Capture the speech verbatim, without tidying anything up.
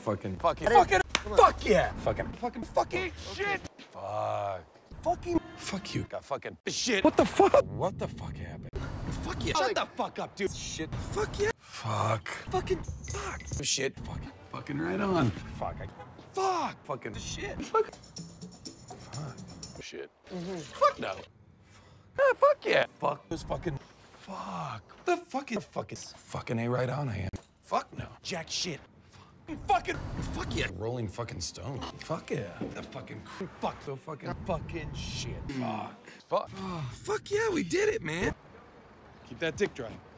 fucking, fucking, fucking, fuck yeah. Fucking, fucking, fucking shit. Fuck. Fucking, fuck you. Got fucking shit. What the fuck? What the fuck happened? Fuck yeah. Shut the fuck up, dude. Shit. Fuck yeah. Fuck. Fucking, fuck. Shit. Fucking, fucking right on. Fuck. I, fuck. Fucking shit. Fuck. Fuck. Shit. Mm-hmm. Fuck no. Ah, fuck yeah. Fuck this fucking. Fuck. The fucking fucking fucking A right on I am. Fuck no. Jack shit. Fucking fuck yeah. Rolling fucking stone. Fuck yeah. The fucking fuck the fucking fucking shit. Fuck. Fuck. Oh, fuck yeah, we did it, man. Keep that dick dry.